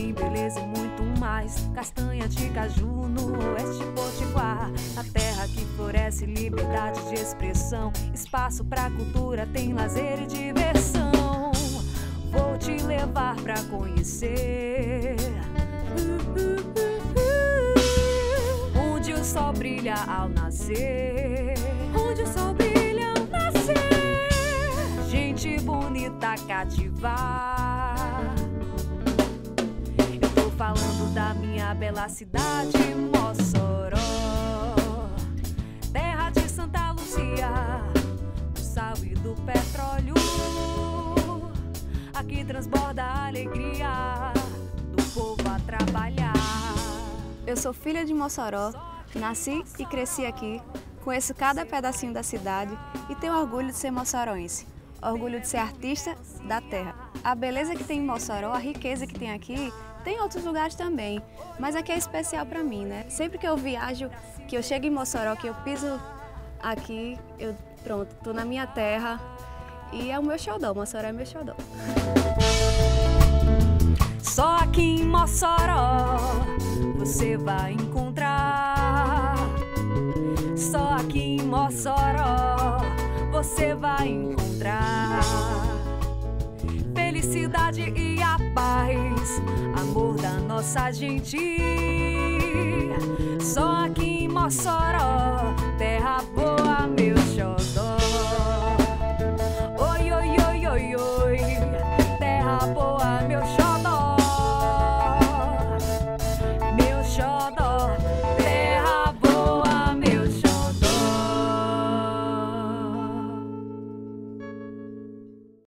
tem beleza e muito mais. Castanha de caju no oeste potiguar, a terra que floresce, liberdade de expressão. Espaço pra cultura, tem lazer e diversão. Vou te levar pra conhecer onde o sol brilha ao nascer, onde o sol brilha ao nascer. Gente bonita cativar. Eu tô falando da minha bela cidade, Mossoró, terra de Santa Luzia, do sal e do petróleo. Aqui transborda a alegria do povo a trabalhar. Eu sou filha de Mossoró, nasci e cresci aqui, conheço cada pedacinho da cidade e tenho orgulho de ser moçoroense, orgulho de ser artista da terra. A beleza que tem em Mossoró, a riqueza que tem aqui, tem em outros lugares também, mas aqui é especial para mim, né? Sempre que eu viajo, que eu chego em Mossoró, que eu piso aqui, pronto, tô na minha terra e é o meu xodó, Mossoró é meu xodó. Só aqui em Mossoró você vai encontrar. Só aqui em Mossoró você vai encontrar felicidade e a paz, amor da nossa gente. Só aqui em Mossoró, terra boa, meu xodó.